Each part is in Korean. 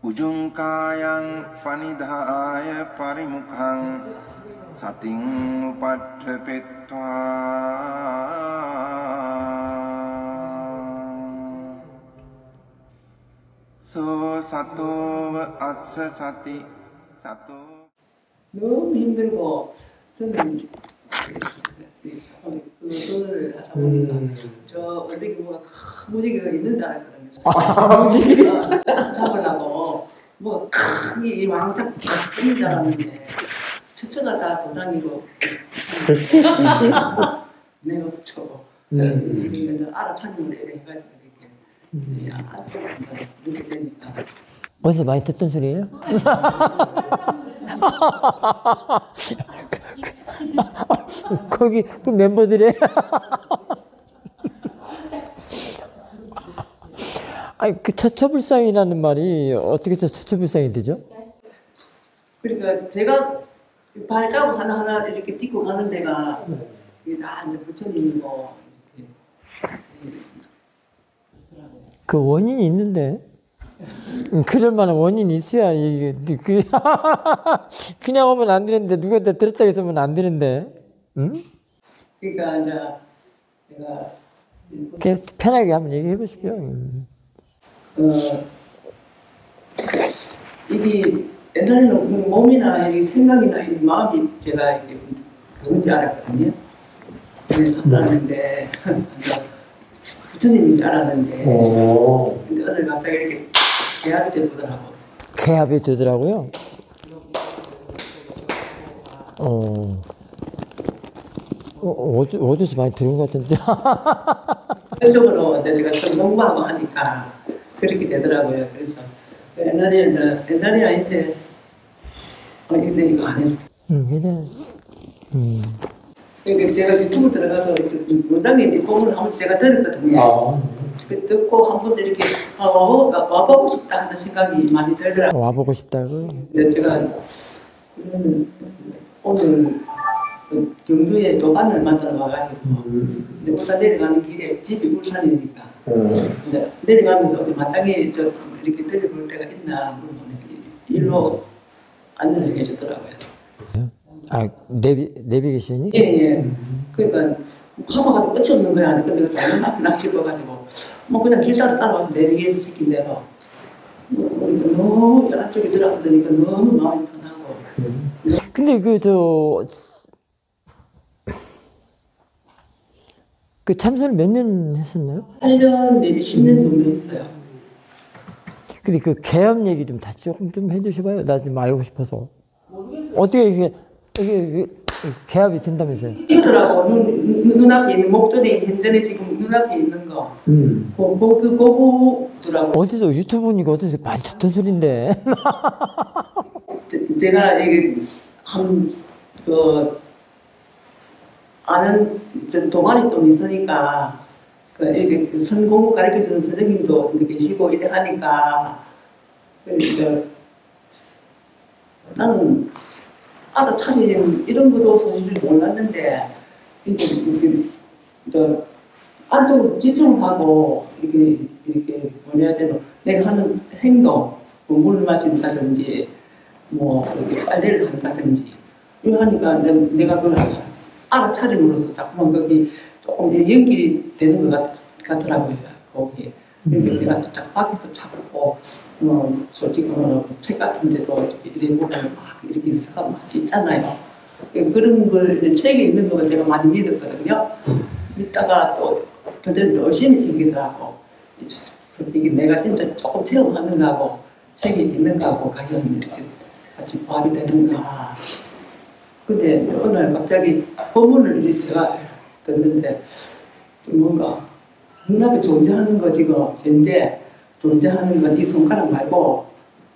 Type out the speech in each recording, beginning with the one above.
Ujungkayang panidhaya parimukhang sating upadhepetva so sato assa sati sato. 너무 힘들고 저는 그거를 하다 보니까 저 어디 뭐가 큰 무지개가 있는 줄 알았거든요. 무지개가 잡으려고 뭐 크게 왕창 있는 줄 알았는데 처처가 다 도장이고 내가 붙여고 알아차리면 이래 해가지고 이렇게 이렇게 되니까. 어디서 많이 듣던 소리예요? 거기 그 멤버들의 아니 그 처처불상이라는 말이 어떻게 해서 처처불상이 되죠? 그러니까 제가 발자국 하나하나 이렇게 딛고 가는 데가 이게 다 이제 부처님이고 그 원인이 있는데 그럴 만한 원인이 있어야 이게 그냥 오면 안 되는데 누구한테 들었다 해서 오면 안 되는데 응? 그러니까 이제 내가 편하게 한번 얘기해 보십시오. 이게 옛날에는 몸이나 이 생각이나 이 마음이 제가 이게 그건지 알았거든요. 알았는데 부처님인 줄 알았는데 근데 오늘 갑자기 이렇게 개합이 되더라고. 개합이 되더라고요. 어디서 많이 들은 것 같은데. 전적으로 내가 좀 공부하고 하니까 그렇게 되더라고요. 그래서 옛날이 아닌데 근데 이거 안 했어. 얘는 그러니까 제가 유튜브 들어가서 원장님이 공부를 한번 제가 들었거든요. 듣고 한 번 이렇게 와보고 싶다 하는 생각이 많이 들더라고요. 와보고 싶다고? 근데 제가 오늘 경주에 도반을 만나러 와가지고 근데 울산 내려가는 길에 집이 울산이니까 근데 내려가면서 어디 마땅히 좀 이렇게 들려볼 데가 있나 물어보면 일로 안내를 해주더라고요. 아, 내비게이션이? 예. 그러니까 하다가 끝이 없는 거야. 근데 잘못 나 싶어가지고 뭐 그냥 길 따라와서 내비게이션 시킨 대로 너무 안쪽에 들어가니까 너무 마음이 편하고. 근데 그 참선을 몇 년 했었나요? 8년 내지 10년 정도 했어요. 근데 그 개업 얘기 좀 다시 조금 좀 해주셔봐요. 나 좀 알고 싶어서. 어떻게 이게 개업이 된다면서요? 이거더라고. 눈앞에 있는 목도리 현전에 지금 눈앞에 있는 거. 그거더라고. 어디서 유튜브 보니까 어디서 많이 듣던 소린데. 제가 이게 아는 동아리 좀 있으니까 이렇게 선공부 가르쳐주는 선생님도 계시고 이래 하니까 그러니까 나는 알아차리는 이런 것도 사실 몰랐는데 이제 안쪽으로 집중하고 이렇게 뭐해야 되노 내가 하는 행동 뭐 물 마신다든지 뭐 이렇게 빨래를 한다든지 이거 하니까 내가 그걸 알아차림으로써 자꾸만 거기 조금 연결이 되는 것 같더라고요. 거기에. 그러니까 내가 딱 밖에서 찾고 솔직히 말하면 책 같은 데도 이렇게 보면 막 이렇게 있어가 막 있잖아요. 그런 걸 책에 있는 거 제가 많이 믿었거든요. 믿다가 또 그때는 열심히 생기더라고. 솔직히 내가 진짜 조금 체험하는 거하고 책이 있는 거하고 가격이 이렇게 같이 발이 되는가. 근데 어느 날 갑자기 법문을 제가 듣는데 뭔가 눈앞에 존재하는 거 지금 현재 존재하는 건 이 손가락 말고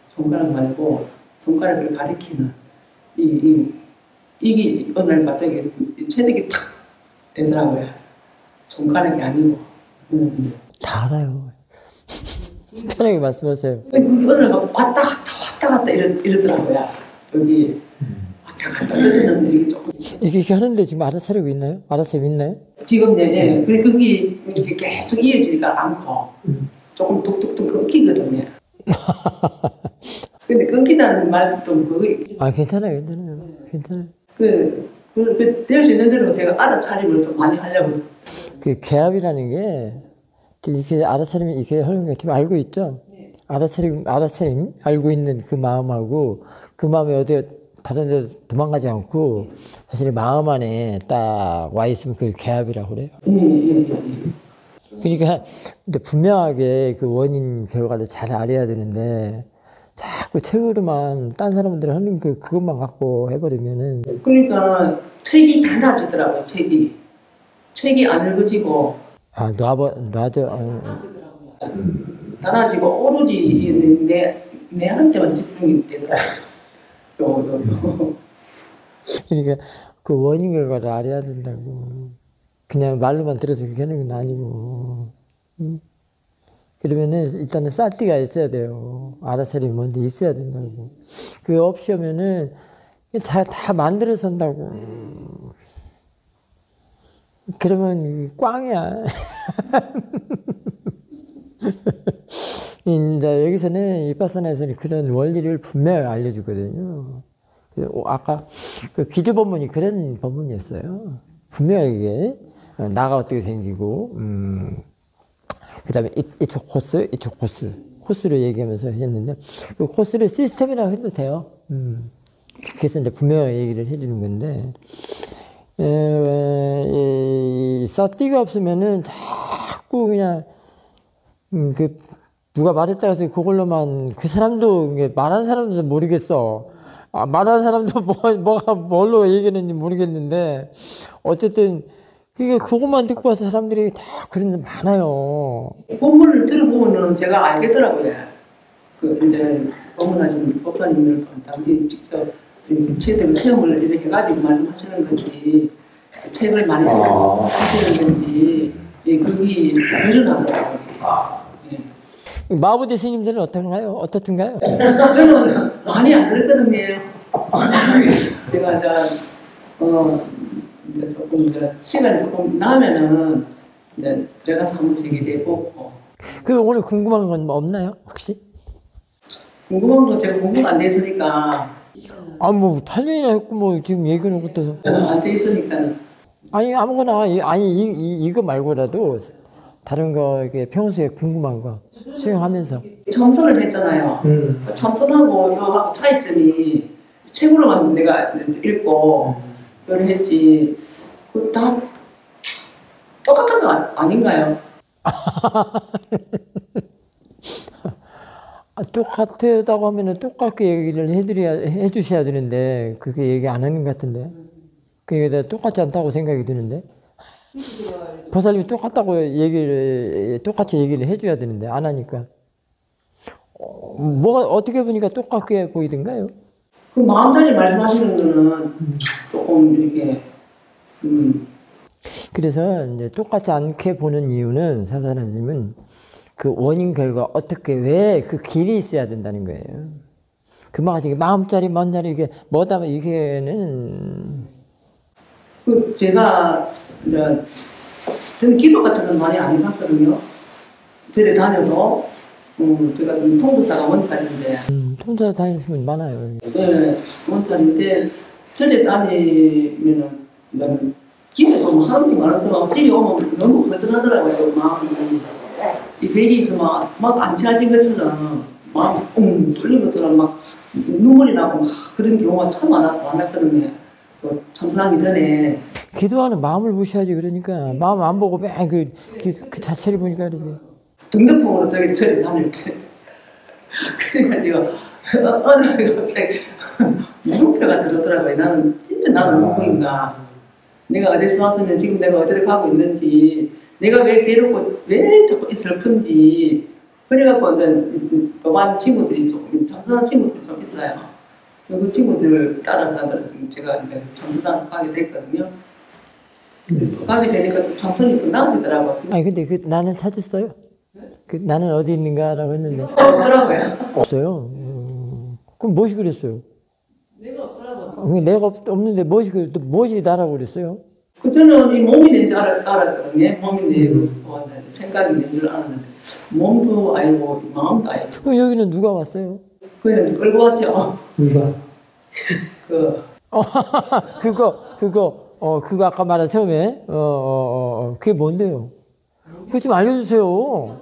손가락을 가리키는 이게 어느 날 갑자기 체력이 탁 되더라고요. 손가락이 아니고. 다 알아요. 편하게 말씀하세요. 어느 날 왔다 갔다 이러더라고요. 여기 왔다 갔다 그때는 이렇게 조금 이렇게 하는데 지금 알아차리고 있나요? 알아차리고 있나요? 지금 예. 근데 그게 이렇게 계속 이어지지가 않고 조금 뚝뚝뚝 끊기거든요. 근데 끊기다는 말도 그거 아, 괜찮아요, 괜찮아요. 괜찮아요. 될 수 있는 대로 제가 알아차림을 좀 많이 하려고. 그 개합이라는 게 이렇게 알아차림 이렇게 하는 거 지금 알고 있죠? 알아차림 알고 있는 그 마음하고 그 마음이 어디 다른 데 도망가지 않고 사실 마음 안에 딱 와 있으면 그 개합이라고 그래요. 그러니까 근데 분명하게 그 원인 결과를 잘 알아야 되는데 자꾸 책으로만 딴 사람들 하는 그것만 갖고 해버리면은 그러니까 책이 다 나아지더라고요. 책이 안 읽어지고 아 놔져 다 나아지고 오로지 내한테만 집중이 되더라고요. 그러니까 그 원인 결과를 알아야 된다고. 그냥 말로만 들어서 그렇게 하는 건 아니고. 그러면은 일단은 싸띠가 있어야 돼요. 알아차림이 먼저 있어야 된다고. 그게 없이 하면은 다 만들어서 한다고. 그러면 꽝이야. 이제 여기서는 이빠사나에서는 그런 원리를 분명히 알려주거든요. 아까 그 기조 법문이 그런 법문이었어요. 분명하게 나가 어떻게 생기고, 그다음에 이쪽 코스를 얘기하면서 했는데 그 코스를 시스템이라고 해도 돼요. 그래서 이제 분명하게 얘기를 해주는 건데 이 사띠가 없으면은 자꾸 그냥 그 누가 말했다 해서 그걸로만 그 사람도 말한 사람도 모르겠어. 말한 사람도 뭐가 뭘로 얘기했는지 모르겠는데 어쨌든 그것만 듣고 와서 사람들이 다 그런 데 많아요. 본문을 들어보면은 제가 알겠더라고요. 이제 법문하신 법사님들 당시 직접 최대 체험을 이렇게 해가지고 말씀하시는 건지 책을 많이 하시는 건지 그게 일어나더라고요. 마부대 스님들은 어떻던가요? 저는 많이 안 들었거든요. 제가 이제 조금 시간이 조금 나면은 이제 들어가서 한 번씩 해보고. 그 오늘 궁금한 건 없나요? 혹시? 궁금한 거 제가 공부가 안 돼 있으니까. 뭐 8년이나 했고 뭐 지금 얘기하는 것도 안 돼 있으니까는. 아니 아무거나 이거 말고라도 다른 거 이렇게 평소에 궁금한 거 수행하면서 첨선을 했잖아요. 첨선하고 이거하고 차이점이 책으로만 내가 읽고 그걸 했지. 다 똑같은 거 아닌가요? 똑같다고 하면은 똑같게 얘기를 해주셔야 되는데 그게 얘기 안 하는 것 같은데 그게 똑같지 않다고 생각이 드는데 보살님이 똑같다고 똑같이 얘기를 해줘야 되는데 안 하니까 뭐가 어떻게 보니까 똑같게 보이던가요? 그 마음자리 말씀하시는 거는 조금 이렇게 그래서 이제 똑같지 않게 보는 이유는 사사라님은 그 원인 결과 어떻게 왜 그 길이 있어야 된다는 거예요. 그만하지 마음자리 먼자리 이게 뭐다 이게는 제가 이제 저는 기도 같은 건 많이 안 해봤거든요. 절에 다녀도 제가 좀 통도사가 원살인데 통도사 다니시면 많아요. 네, 원살인데 절에 다니면은 기도가 뭐 하는 게 많았더라고. 집에 오면 너무 거슬하더라고요. 마음이 이 베개에 있으면 막 안 채워진 것처럼 마음 뚫린 것처럼 막 눈물이 나고 막 그런 경우가 참 많았거든요. 참선하기 전에 기도하는 마음을 보셔야지. 그러니까 마음 안 보고 맨 그 자체를 보니까 그러지. 등등풍으로 저기 절에 다닐 때 그러니까 제가 어느 날 갑자기 물음표가 들었더라고요. 나는 누구인가. 내가 어디서 왔으면 지금 내가 어디를 가고 있는지, 내가 왜 괴롭고 왜 자꾸 슬픈지. 그래갖고 또한 친구들이 조금 참선한 친구들이 좀 있어요. 그 친구들을 따라서 제가 참선을 가게 됐거든요. 또 가게 되니까 또 참선이 또 나아지더라고요. 아니 근데 나는 찾았어요. 나는 어디 있는가라고 했는데 없더라고요. 없어요. 그럼 무엇이 그랬어요? 내가 없더라고요. 내가 없는데 무엇이 나라고 그랬어요? 저는 이 몸이 낸 줄 알았거든요. 몸이 내고 생각이 낸 줄 알았는데 몸도 아니고 마음도 아니고. 그럼 여기는 누가 왔어요? 그냥 끌고 왔죠. 누가? 그 그거 아까 말한 처음에, 그게 뭔데요? 그거 좀 알려주세요.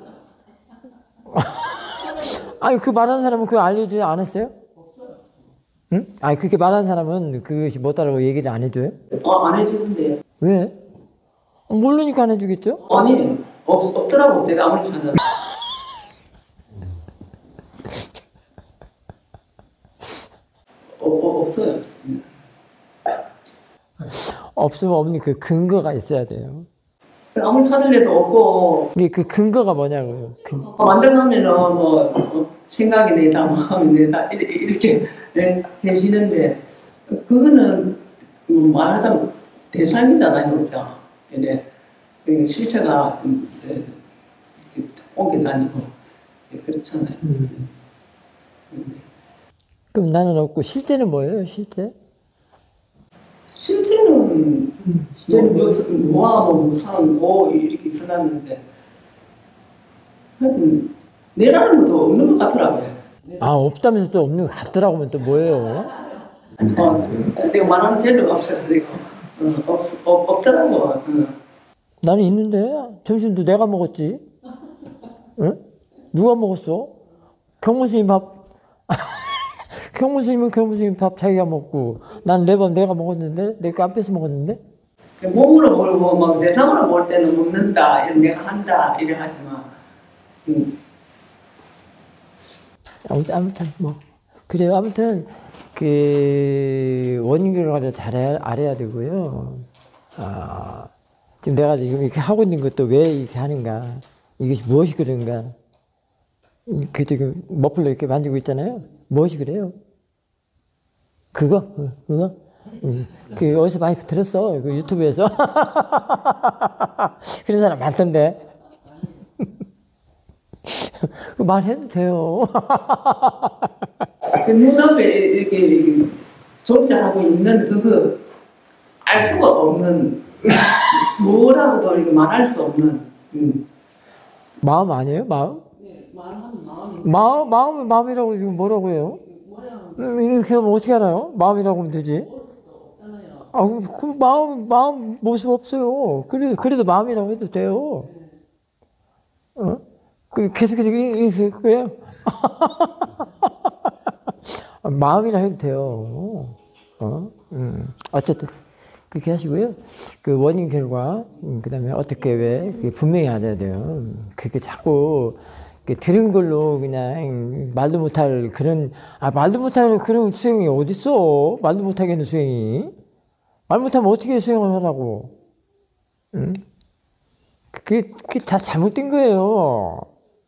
아니, 그 말하는 사람은 그거 알려주지 않았어요? 응? 아니, 그렇게 말하는 사람은 그것이 뭐다라고 얘기를 안 해줘요? 안 해주는데. 왜? 모르니까 안 해주겠죠? 아니, 없더라고. 내가 아무리 찾아도. 없어요. 없으면 없는 그 근거가 있어야 돼요. 아무리 찾을래도 없고, 근데 그 근거가 뭐냐고요. 만들어가면은 생각이 내다, 마음이 내다, 이렇게 해지는데, 그거는 말하자면 대상이잖아요, 그죠? 근데 실체가 옮겨 다니고, 그렇잖아요. 그럼 나는 없고, 실제는 뭐예요, 실제? 실제는 무상 이렇게 써놨는데 하여튼 내라는 것도 없는 것 같더라고요. 아, 없다면서 또 없는 것 같더라고 하면 또 뭐예요? 내가 말하는 재주가 없어가지고 없더라고. 나는 있는데 점심도 내가 먹었지. 응? 누가 먹었어? 경무스님 밥. 경무스님은 경무스님 밥 자기가 먹고 난 내 밥 내가 먹었는데 내가 안 뺏어 먹었는데. 몸으로 몰고 막 내상으로 볼 때는 먹는다, 이런 내가 한다 이래 하지만 아무튼 뭐 그래요. 아무튼 그 원인 결과를 잘 알아야 되고요. 지금 내가 지금 이렇게 하고 있는 것도 왜 이렇게 하는가, 이것이 무엇이 그런가. 그 지금 머플러 이렇게 만지고 있잖아요. 무엇이 그래요? 그거? 그 어디서 많이 들었어. 그 유튜브에서. 그런 사람 많던데. 말해도 돼요. 눈앞에 이렇게 존재하고 있는 그거 알 수가 없는 뭐라고도 이렇게 말할 수 없는 마음 아니에요? 마음? 네, 말하는 마음은 마음이라고 지금 뭐라고 해요? 이렇게 하면 어떻게 알아요? 마음이라고 하면 되지. 그럼 마음 모습 없어요. 그래도 마음이라고 해도 돼요. 계속해서 그래요? 마음이라 해도 돼요. 어쨌든 그렇게 하시고요. 그 원인 결과, 그 다음에 어떻게 왜 분명히 알아야 돼요. 그게 자꾸 들은 걸로 그냥 말도 못할 그런, 말도 못할 그런 수행이 어딨어? 말도 못하겠는 수행이. 말 못하면 어떻게 수행을 하라고. 그게 다 잘못된 거예요.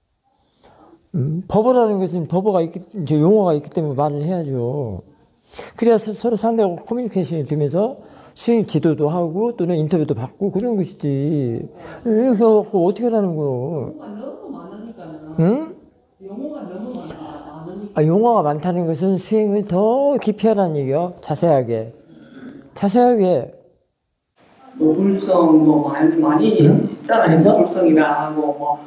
법어라는 것은 이제 용어가 있기 때문에 말을 해야죠. 그래야 서로 상대하고 커뮤니케이션이 되면서 수행 지도도 하고 또는 인터뷰도 받고 그런 것이지. 이렇게 해갖고 어떻게 하라는 거요. 용어가 너무 많으니까는. 응? 용어가 너무 많으니까. 용어가 많다는 것은 수행을 더 깊이 하라는 얘기요. 자세하게. 뭐 불성 많이 있잖아요. 불성이라 하고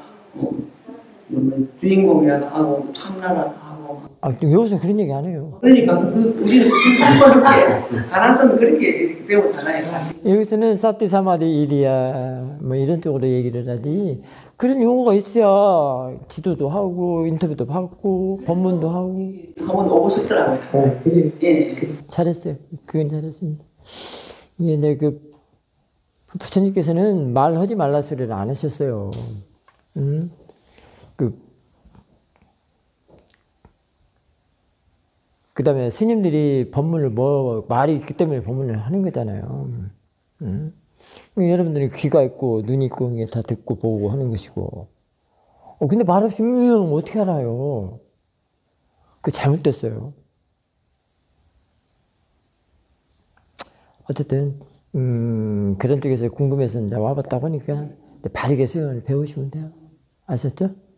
주인공이라도 하고 참나라도 하고. 여기서 그런 얘기 안 해요. 그러니까 우리는 그렇게 가나서는 그렇게 이렇게 배우잖아요, 사실. 여기서는 사티 사마디 일이야 뭐 이런 쪽으로 얘기를 하지. 그런 용어가 있어야 지도도 하고 인터뷰도 받고 법문도 하고. 한번 오고 싶더라고요. 예. 잘했어요. 그건 잘했습니다. 이게 부처님께서는 말하지 말라 소리를 안 하셨어요. 그 다음에 스님들이 법문을 말이 있기 때문에 법문을 하는 거잖아요. 여러분들이 귀가 있고 눈이 있고 이게 다 듣고 보고 하는 것이고. 근데 말 없이 어떻게 알아요? 그 잘못됐어요. 어쨌든 그런 쪽에서 궁금해서 이제 와봤다고 하니까 바르게 수행을 배우시면 돼요. 아셨죠?